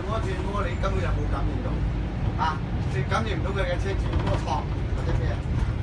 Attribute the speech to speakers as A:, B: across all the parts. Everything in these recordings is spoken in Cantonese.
A: 嗰轉摩你根本就冇感應到啊！你感應唔到佢嘅車轉摩錯或者咩？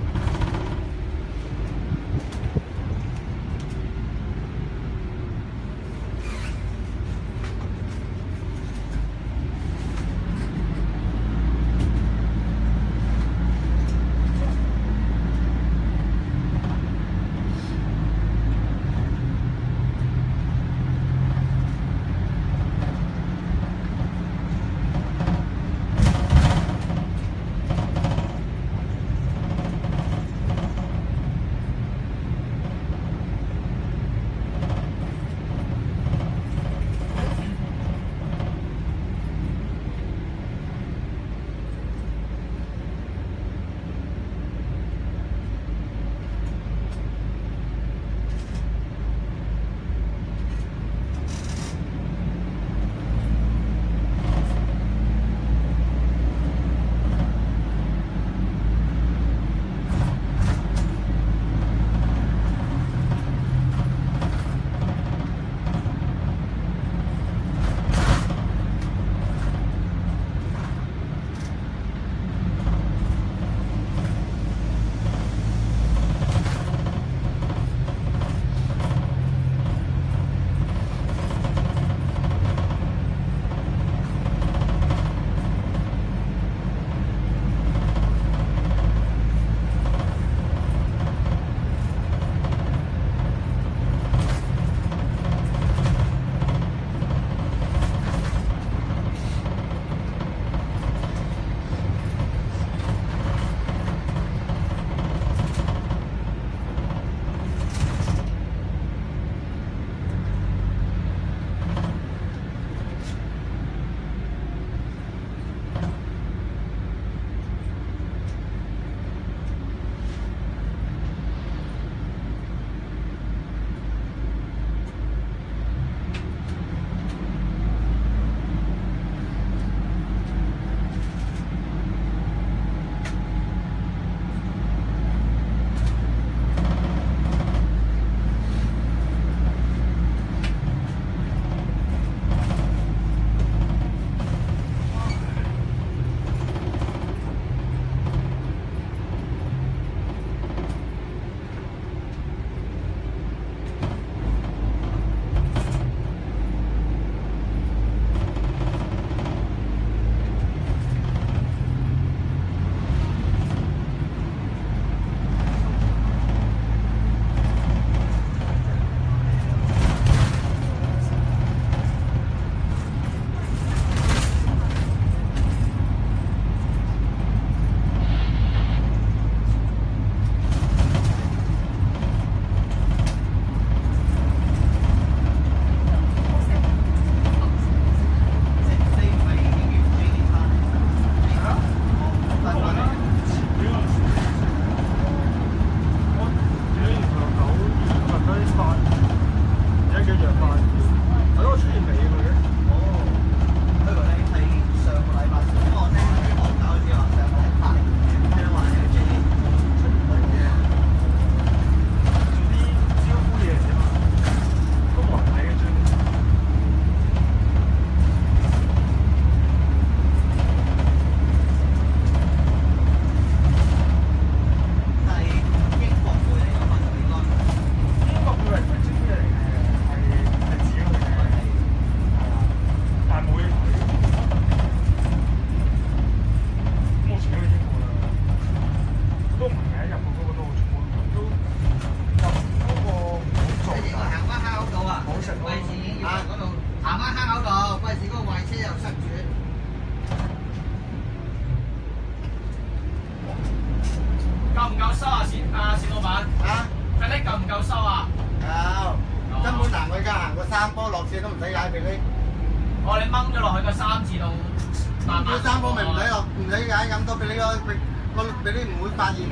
B: 哦，你掹咗落去個3字度，慢慢。
A: 3波咪唔使落，唔使解咁多俾你俾你唔會發現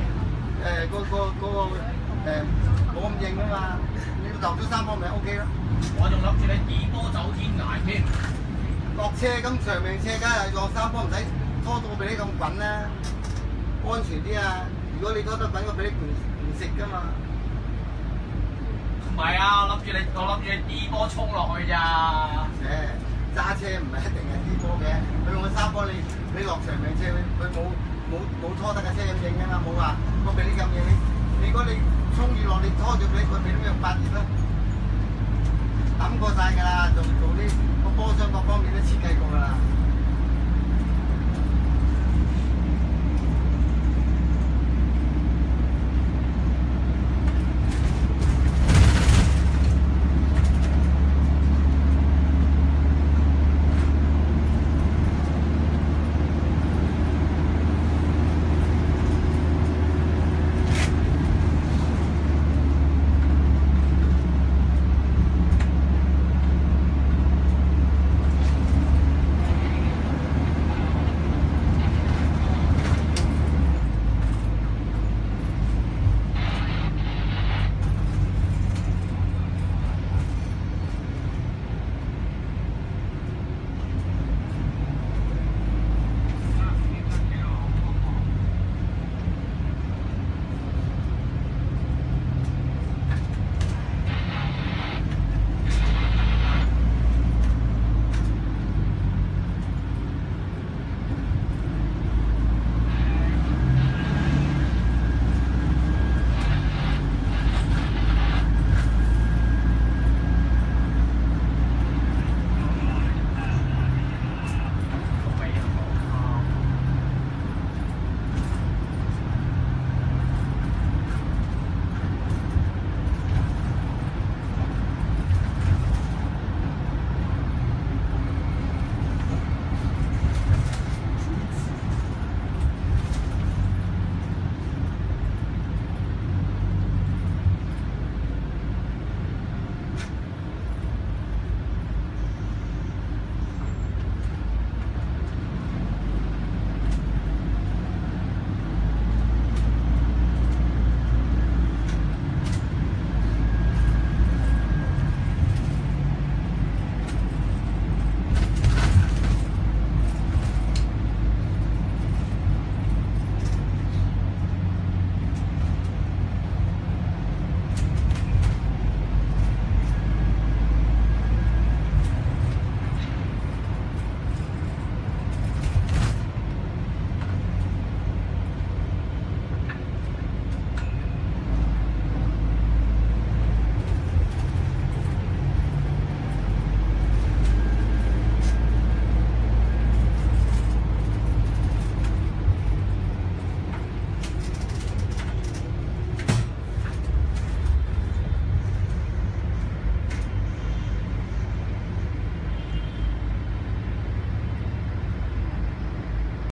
A: 冇咁硬啊嘛。你落咗3波咪 OK 咯。
B: 我仲諗住你2波走天涯添。
A: 落車咁長命車，梗係落3波唔使拖到俾你咁滾啦，安全啲啊！如果你拖得滾，我俾你唔食㗎嘛。
B: 唔係啊，我諗住你 D 波衝落去咋。
A: 揸車唔係一定係啲波嘅，佢用個三波你落長命車，佢冇拖得架車咁勁㗎嘛，冇話個俾你咁嘢你如果你衝雨落你拖住俾佢俾咩用發熱啦，諗過晒㗎啦，做啲個波箱各方面都設計過㗎啦。